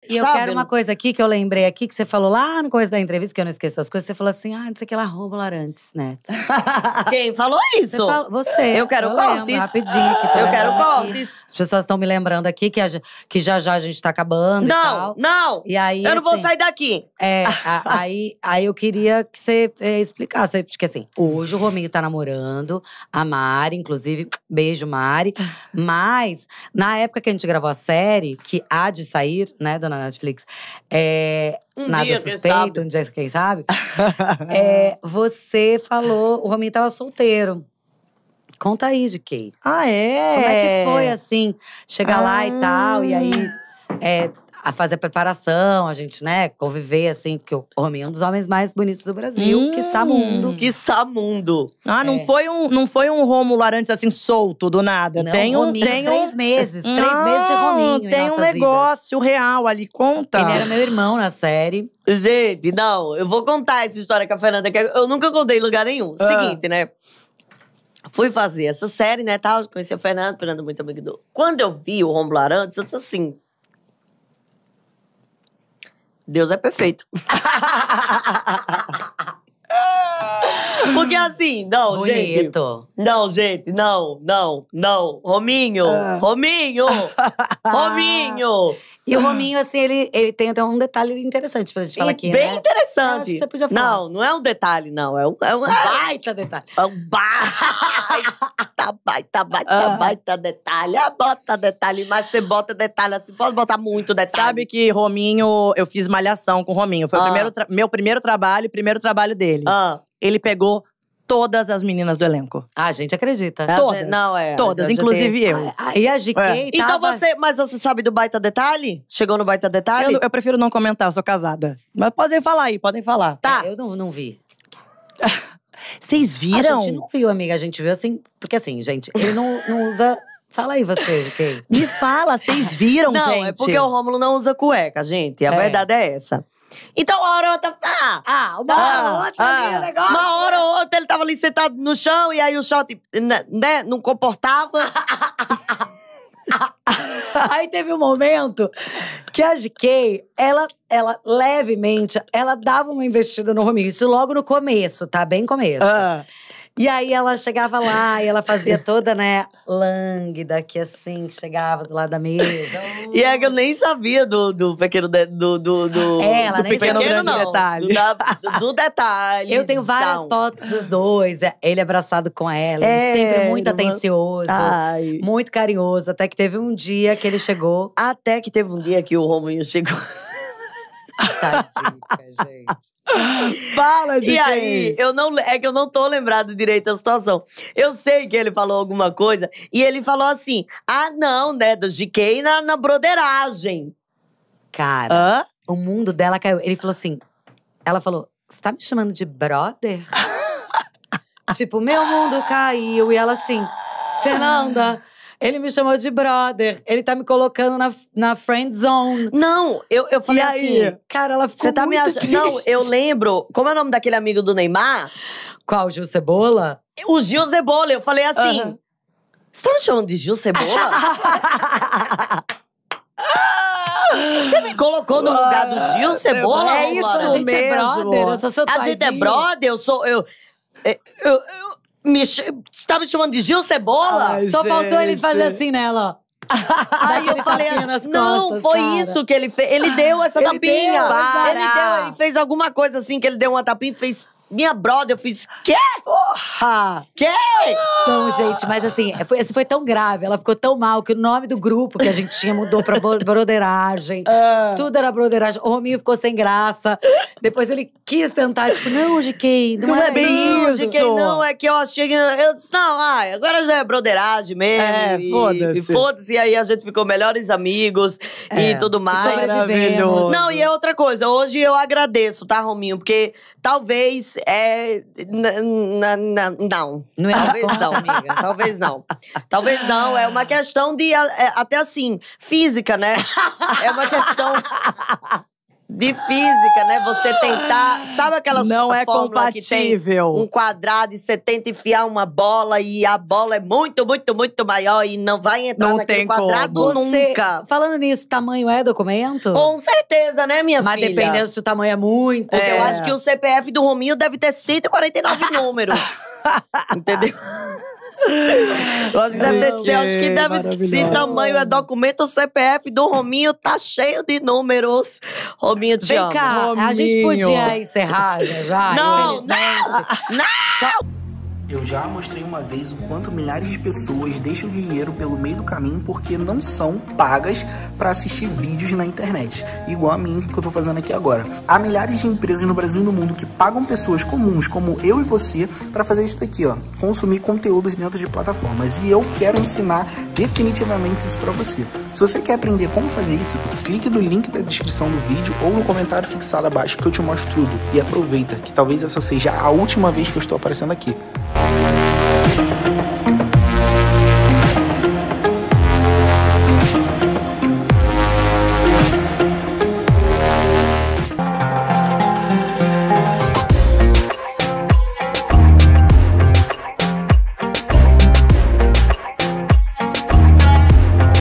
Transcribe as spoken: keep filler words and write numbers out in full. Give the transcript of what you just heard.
E eu sabe? quero uma coisa aqui que eu lembrei aqui, que você falou lá no começo da entrevista, que eu não esqueço as coisas. Você falou assim, ah, não sei o que lá, Rômulo Arantes, Neto. Quem falou isso? Você, fala, você. Eu quero eu cortes. lembro, rapidinho. Que tô Eu quero lembrando aqui. cortes. As pessoas estão me lembrando aqui que, a, que já já a gente tá acabando Não, e tal. não. E aí, eu não vou assim, sair daqui. É, a, aí, aí eu queria que você é, explicasse. Porque assim, hoje o Rominho tá namorando a Mari, inclusive, beijo, Mari. Mas, na época que a gente gravou a série, que há de sair, né, dona Netflix, é, Um nada dia, quem suspeito, sabe? um dia, quem sabe? é, você falou, o Rominho tava solteiro. Conta aí de Kay. Ah, é? Como é que foi, assim, chegar Ah. lá e tal, e aí… É, a fazer a preparação, a gente, né, conviver, assim, porque o Rominho é um dos homens mais bonitos do Brasil, Hum. quiçá mundo. Que samundo. Ah, não, É. foi um, não foi um Rômulo Arantes assim, solto, do nada. Não, tem um, Rominho, tem um… três meses, três Não, meses de Rominho em tem um nossas negócio real ali, conta. vidas. Ele era meu irmão na série. Gente, não, eu vou contar essa história com a Fernanda, que eu nunca contei em lugar nenhum. Ah. Seguinte, né? Fui fazer essa série, né, tal, conheci a Fernanda, Fernanda muito amiga do… Quando eu vi o Rômulo Arantes, eu disse assim… Deus é perfeito. Porque assim, não, gente… Bonito. Não, gente, não, não, não. Rominho, Ah. Rominho, Rominho. E o Rominho, assim, ele, ele tem até um detalhe interessante pra gente falar E aqui, bem né? Eu interessante. acho que você podia falar. Não, não é um detalhe, não. É um, é um, Baita detalhe. é um baita, baita, baita, baita detalhe. Ah, bota detalhe, mas você bota detalhe assim, pode botar muito detalhe. Sabe que Rominho, eu fiz malhação com o Rominho. Foi o Ah. primeiro tra- meu primeiro trabalho e primeiro trabalho dele. Ah, Ele pegou todas as meninas do elenco. Ah, a gente acredita. A Todas. gente- não, é, Todas, a gente- inclusive eu. Aí a G K É. então tava… você, mas você sabe do baita detalhe? Chegou no baita detalhe? Eu, eu prefiro não comentar, eu sou casada. Mas podem falar aí, podem falar. Tá. Eu não, não vi. Vocês A viram? gente não viu, amiga. A gente viu assim… Porque assim, gente, ele não, não usa… Fala aí você, G K. Me fala, vocês viram, Não, gente? é porque o Rômulo não usa cueca, gente. A É. verdade é essa. Então, uma hora ou outra… Ah! Ah, uma hora ou outra ali o negócio. Uma hora ou outra ele tava ali sentado no chão e aí o shot, né, né, não comportava. Aí teve um momento que a G K, ela, ela levemente, ela dava uma investida no Rominho. Isso logo no começo, tá? Bem começo. Ah. E aí ela chegava lá e ela fazia toda, né, lânguida, que assim, chegava do lado da mesa. E é que eu nem sabia do, do pequeno… De, do, do, do, É, ela do nem pequeno sabia. grande Não, detalhe. Do, da- do, do detalhe. Eu tenho várias fotos dos dois, é, ele abraçado com ela, ele É, sempre muito irmã. atencioso, Ai. muito carinhoso. Até que teve um dia que ele chegou… Até que teve um dia que o Rominho chegou. Tadinha, gente. Fala de E quem? aí, eu não, é que eu não tô lembrado direito da situação. Eu sei que ele falou alguma coisa e ele falou assim: ah, não, né, do G K na, na broderagem. Cara, Hã? o mundo dela caiu. Ele falou assim… Ela falou, você tá me chamando de brother? Tipo, meu mundo caiu. E ela assim, Fernanda… Ele me chamou de brother. Ele tá me colocando na, na friend zone. Não, eu, eu falei E aí? assim. Cara, ela ficou Você tá me muito achando. Não, triste. eu lembro. Como é o nome daquele amigo do Neymar? Qual, Gil Cebola? O Gil Cebola. Eu falei assim: Aham. você tá me chamando de Gil Cebola? Você me colocou no lugar do Gil Cebola? É Romulo isso Arantes? A gente é mesmo. brother, eu sou seu A gente é paizinho. brother, eu sou. Eu, eu, eu, eu- me, ch- você tá me chamando de Gil Cebola? Ai, Só faltou ele gente. fazer assim nela, ó. Aí eu Daquele falei, tapinha nas não, costas, foi cara. isso que ele fez. Ele deu essa Ele tapinha. deu, ele para. deu, ele fez alguma coisa assim, que ele deu uma tapinha e fez… Minha brother, eu fiz… Quê? Porra! Quê? Não, gente, mas assim, foi, esse foi tão grave, ela ficou tão mal que o nome do grupo que a gente tinha mudou pra bro- broderagem. Ah. Tudo era broderagem. O Rominho ficou sem graça. Depois ele quis tentar, tipo, não, G K, não, Não era é bem Não, isso. G K, não, é que eu achei que… Eu disse, não, ai, agora já é broderagem mesmo. É, e- foda-se. E foda-se, e aí a gente ficou melhores amigos É, e tudo mais. sobrevivemos. Não, e é outra coisa, hoje eu agradeço, tá, Rominho? Porque talvez… É, n- n- n- não. Não é Talvez conta, não, amiga. Talvez não. Talvez não. É uma questão de… é, até assim, física, né? É uma questão… de física, né? Você tentar… Sabe aquela Não é fórmula que tem compatível. um quadrado e você tenta enfiar uma bola e a bola é muito, muito, muito maior e não vai entrar Não naquele tem quadrado como. Você- nunca. Falando nisso, tamanho é documento? Com certeza, né, minha Mas filha? dependendo se o tamanho é muito. Porque eu É. acho que o C P F do Rominho deve ter cento e quarenta e nove números. Entendeu? Eu acho que deve ter, eu acho que deve, Maravilhoso. se tamanho é documento, o C P F do Rominho tá cheio de números. Rominho, te Vem amo. cá, a gente Rominho. podia encerrar já, já Não, infelizmente. Eu já mostrei uma vez o quanto milhares de pessoas deixam dinheiro pelo meio do caminho porque não são pagas para assistir vídeos na internet, igual a mim que eu tô fazendo aqui agora. Há milhares de empresas no Brasil e no mundo que pagam pessoas comuns como eu e você para fazer isso daqui, ó, consumir conteúdos dentro de plataformas. E eu quero ensinar definitivamente isso para você. Se você quer aprender como fazer isso, clique no link da descrição do vídeo ou no comentário fixado abaixo que eu te mostro tudo. E aproveita, que talvez essa seja a última vez que eu estou aparecendo aqui.